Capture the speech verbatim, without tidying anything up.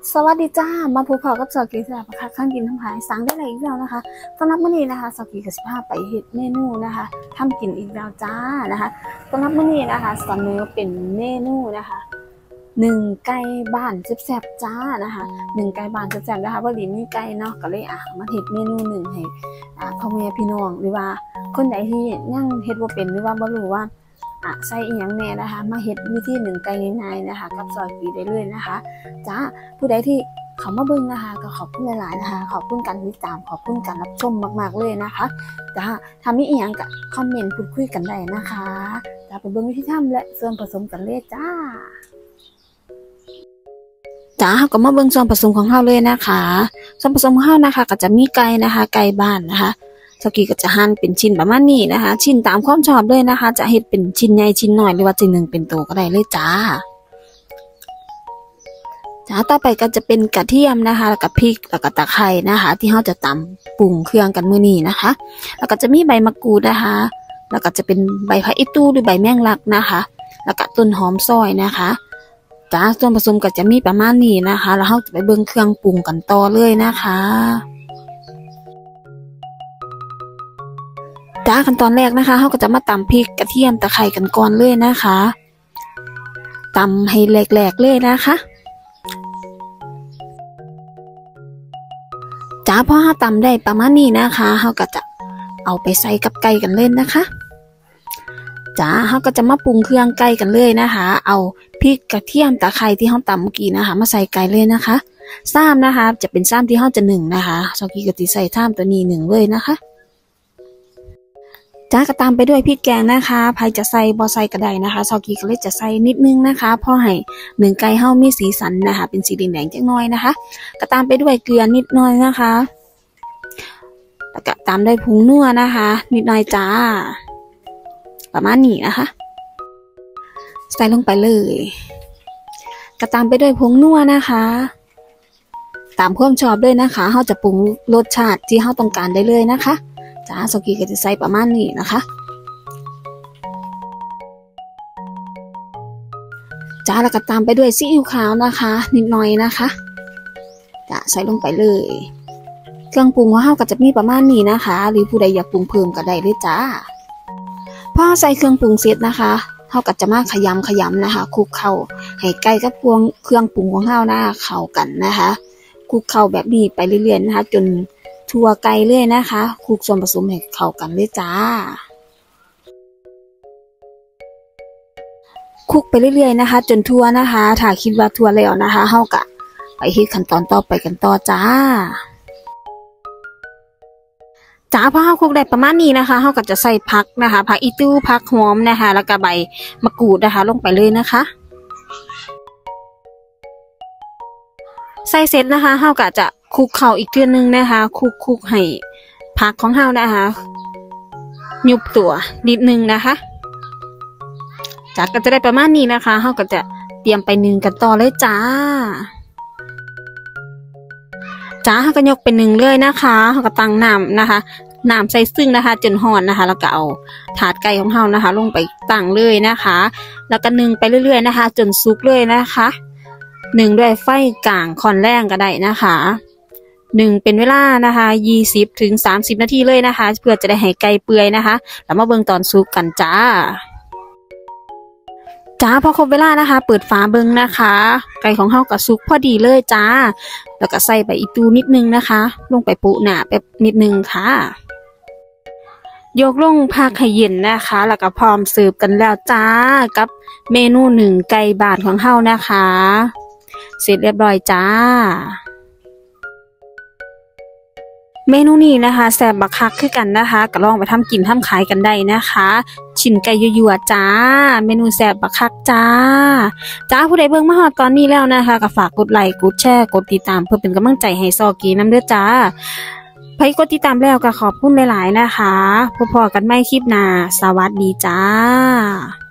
สวัสดีจ้ามาพบกับสกีแซ่บค่ะข้างกินทั้งหายสั่งได้เลยอีกแล้วนะคะสำหรับมื้อนี้นะคะสกีกับสิบห้าไปเฮ็ดเมนูนะคะทำกินอีกแล้วจ้านะคะสำหรับมื้อนี้นะคะเสนอเป็นเมนูนะคะหนึ่งไก่บ้านแซ่บๆจ้านะคะหนึ่งไก่บ้านแซ่บๆนะคะพอดีมีไก่เนาะก็เลยอ่ะมาเฮ็ดเมนูหนึ่งให้อ่าพ่อแม่พี่น้องหรือว่าคนใดที่ยังเฮ็ดบ่เป็นหรือว่าบ่รู้ว่าอ่ะใส่อีหยังแน่นะคะมาเฮ็ดวิธีหนึ่งไก่ง่ายๆนะคะกับซอยกีได้เลยนะคะจ้าผู้ใดที่เขามาเบิ่งนะคะก็ขอบคุณหลายๆนะคะขอบคุณการติดตามขอบคุณการรับชมมากๆเลยนะคะจ้าถ้ามีอีหยังก็คอมเมนต์พูดคุยกันได้นะคะจะไปเบิ่งวิธีทำและส่วนผสมกันเลยจ้าจ้าเราก็มาเบิ่งส่วนผสมของเราเลยนะคะส่วนผสมของเรานะคะก็จะมีไก่นะคะไก่บ้านนะคะสกีก็จะหั่นเป็นชิ้นประมาณนี้นะคะชิ้นตามความชอบเลยนะคะจะเฮ็ดเป็นชิ้นใหญ่ชิ้นน้อยหรือว่าชิ้นหนึ่งเป็นโตก็ได้เลยจ้าจ้าต่อไปก็จะเป็นกระเทียมนะคะแล้วก็พริกแล้วก็ตะไคร้นะคะที่เราจะตำปรุงเครื่องกันมื้อนี้นะคะแล้วก็จะมีใบมะกรูดนะคะแล้วก็จะเป็นใบผักอีตู้หรือใบแมงลักนะคะแล้วก็ต้นหอมซอยนะคะจ้าส่วนผสมก็จะมีประมาณนี้นะคะแล้วเราจะไปเบิ่งเครื่องปรุงกันต่อเลยนะคะจ้าขั้นตอนแรกนะคะเราก็จะมาตำพริกกระเทียมตะไคร้กันก่อนเลยนะคะตำให้แหลกๆเลยนะคะจ้าพอเราตำได้ประมาณนี้นะคะเราก็จะเอาไปใส่กับไก่กันเลยนะคะจ้าเราก็จะมาปรุงเครื่องไก่กันเลยนะคะเอาพริกกระเทียมตะไคร้ที่เราตำเมื่อกี้นะคะมาใส่ไก่เลยนะคะซ้ำนะคะจะเป็นซ้ำที่เราจะหนึ่งนะคะซอกี้ก็จะใส่ซ้ำตัวนี้หนึ่งเลยนะคะจ้าก็ตามไปด้วยพริกแกงนะคะใครจะใส่บ่ใส่ก็ได้นะคะซอกี้ก็เลยจะใส่นิดนึงนะคะเพราะให้หนึ่งไก่เฮามีสีสันนะคะเป็นสีแดงๆจังน้อยนะคะก็ตามไปด้วยเกลือนิดหน่อยนะคะแล้วก็ตามด้วยผงนัวนะคะนิดหน่อยจ้าประมาณนี้นะคะใส่ลงไปเลยก็ตามไปด้วยผงนัวนะคะตามความชอบด้วยนะคะเฮาจะปรุงรสชาติที่เฮาต้องการได้เลยนะคะจ้าสกีก็จะใส่ประมาณนี้นะคะจ้าแล้วก็ตามไปด้วยซีอิ๊วขาวนะคะนิดหน่อยนะคะจ้าใส่ลงไปเลยเครื่องปรุงของเราก็จะมีประมาณนี้นะคะหรือผู้ใดอยากปรุงเพิ่มก็ได้เลยจ้าพอใส่เครื่องปรุงเสร็จนะคะเราก็จะมาขยำขยำนะคะคลุกเข้าให้ไก่กับพวงเครื่องปรุงของเรานะเข้ากันนะคะคลุกเข้าแบบนี้ไปเรื่อยๆนะคะจนทั่วไก่เลยนะคะคลุกส่วนผสมให้เข้ากันเลยจ้าคลุกไปเรื่อยๆนะคะจนทั่วนะคะถ้าคิดว่าทั่วแล้วนะคะเฮาก็ไปเฮ็ดขั้นตอนต่อไปกันต่อจ้าจ้าพอเฮาคลุกได้ประมาณนี้นะคะเฮาก็จะใส่ผักนะคะผักอีตู้ผักหอมนะคะแล้วก็ใบมะกรูดนะคะลงไปเลยนะคะใส่เสร็จนะคะเฮาก็จะคลุกเข้าอีกเทื่อนึงนะคะคลุกๆให้ผักของเฮานะคะยุบตัวนิดนึงนะคะจากก็จะได้ประมาณนี้นะคะเฮาก็จะเตรียมไปนึ่งกันต่อเลยจ้าจ้าเฮาก็ยกเป็นหนึ่งเลยนะคะเฮาก็ตั้งน้ำนะคะน้ำใส่ซึ่งนะคะจนร้อนนะคะแล้วก็เอาถาดไก่ของเฮานะคะลงไปตั้งเลยนะคะแล้วก็นึ่งไปเรื่อยๆนะคะจนสุกเลยนะคะหนึ่งด้วยไฟกลางค่อนแรงก็ได้นะคะหนึ่งเป็นเวลานะคะยี่สิบถึงสามสิบนาทีเลยนะคะเพื่อจะได้ให้ไก่เปื่อยนะคะแล้วมาเบิ่งตอนสุกกันจ้าจ้าพอครบเวลานะคะเปิดฝาเบิ่งนะคะไก่ของเฮาก็สุกพอดีเลยจ้าแล้วก็ใส่ใบอีตูนิดนึงนะคะลงไปปุหน้าแป๊บนิดนึงค่ะยกลงพักให้เย็นนะคะแล้วก็พร้อมเสิร์ฟกันแล้วจ้ากับเมนูหนึ่งไก่บ้านของเฮานะคะเสร็จเรียบร้อยจ้าเมนูนี้นะคะแซ่บบักคักคือกันนะคะก็ลองไปทำกินทำขายกันได้นะคะชิ้นไก่ยั่วๆจ้าเมนูแซ่บบักคักจ้าจ้าผู้ใดเบิ่งมาฮอดตอนนี้แล้วนะคะก็ฝากกดไลค์กดแชร์กดติดตามเพื่อเป็นกำลังใจให้ซอกีน้ำเด้อจ้าไปกดติดตามแล้วก็ขอบคุณหลายๆนะคะพบกันใหม่คลิปหน้าสวัสดีจ้า